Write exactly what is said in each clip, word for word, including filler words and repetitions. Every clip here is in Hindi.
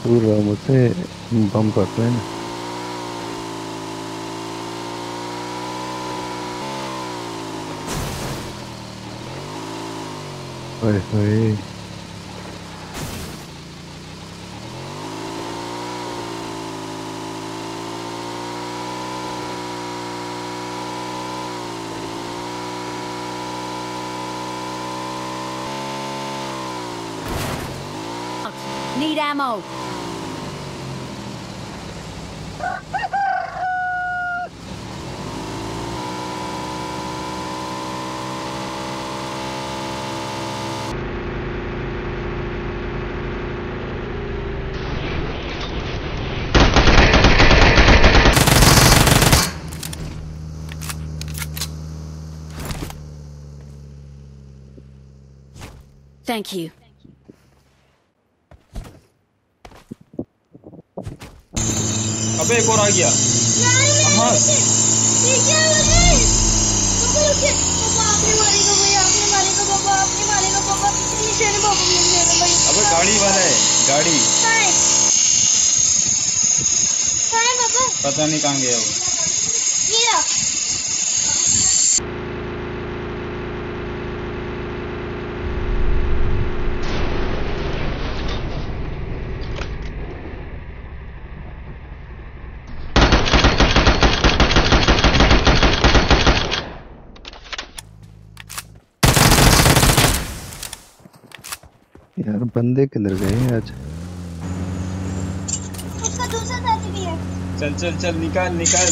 दूर रहो मुझसे, बम पड़ रहे हैं। ओए होए। Need ammo. Thank you. अबे एक और आ गया। अम्मा अबे गाड़ी वाला है, गाड़ी पता नहीं कहाँ गया वो। यार बंदे किधर गए आज? उसका दूसरा साथी भी है। चल चल चल निकाल निकाल।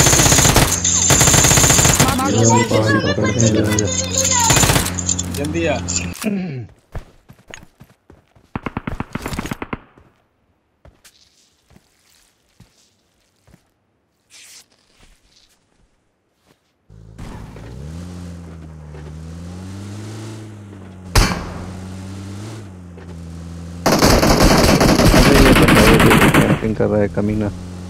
पहाड़ी पकड़ते हैं, जा जा। जल्दी आ। कैंपिंग कर रहा है कमीना।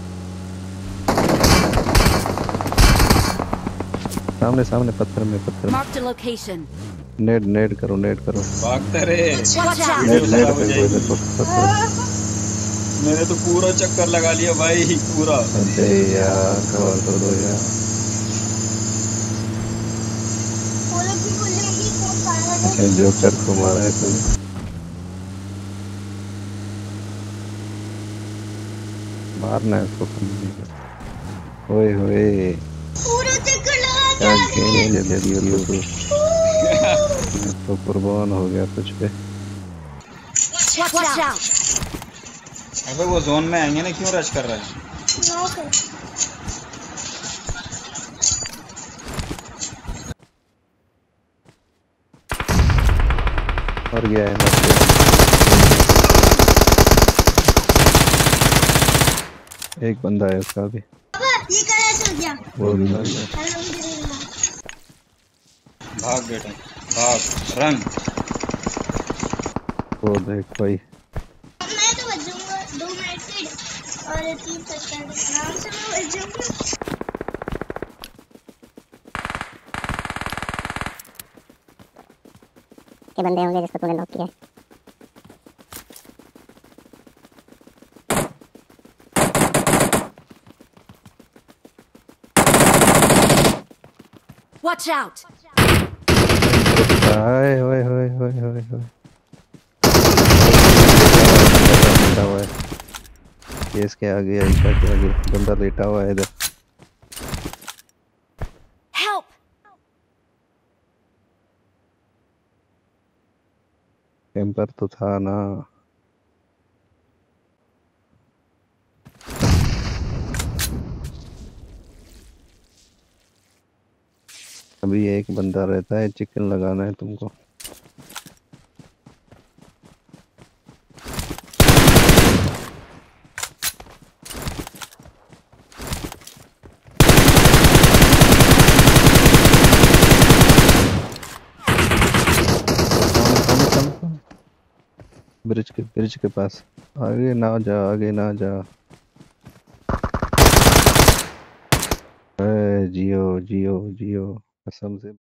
सामने सामने पत्थर में पत्थर में। Marked a location. नेड नेड करो नेड करो। भागते रहे। Watch out. नेड नेड खराब हो पे जाएगी। कोई देखो पत्थर। मैंने तो पूरा चक्कर लगा लिया भाई, पूरा। अबे यार कवर कर दो यार। वो लोग भी बोलेंगे कौन पागल है। अच्छा जोकर को मारा है तूने। मारना है उसको कमीने को। ओए होए पूरा चक्कर लगा के क्या आ गए। गेम दे दियो तू तो। मैं तो कुर्बान हो गया तुझ पे। Watch out. अबे वो जोन में आएंगे ना, क्यों रश कर रहा है? नॉक है। और गया है मत। एक बंदा है उसका भी। अब ये क्रैश हो गया। वो भी मर गया। अल्हम्दुलिल्लाह। भाग बेटा भाग, रन। वो देख भाई। मैं तो बचूंगा दो मिनट के और तीन सेकंड आराम से मैं बच जाऊंगा। के बंदे होंगे जिसको तूने नॉक किया। Watch out. हाय ओए होए होए होए होए। लेटा हुआ है। केस के आगे ऐसा के आगे बंदा लेटा हुआ है इधर। Help. कैंपर तो था ना। अभी एक बंदा रहता है, चिकन लगाना है तुमको। ब्रिज के ब्रिज के पास। आगे ना जा आगे ना जा। ए, जियो जियो जियो कसम से।